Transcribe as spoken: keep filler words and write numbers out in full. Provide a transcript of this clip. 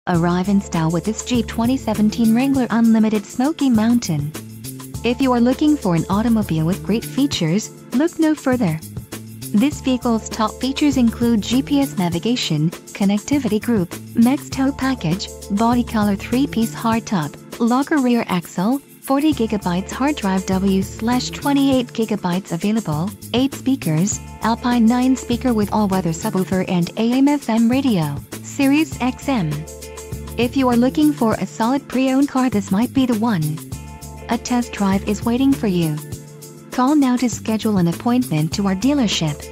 Arrive in style with this Jeep twenty seventeen Wrangler Unlimited Smoky Mountain. If you are looking for an automobile with great features, look no further. This vehicle's top features include G P S navigation, connectivity group, Max tow package, body color three-piece hardtop, locker rear axle, forty gigabytes hard drive W twenty-eight gigabytes available, eight speakers, Alpine nine speaker with all-weather subwoofer and A M F M radio, Sirius X M. If you are looking for a solid pre-owned car, this might be the one. A test drive is waiting for you. Call now to schedule an appointment to our dealership.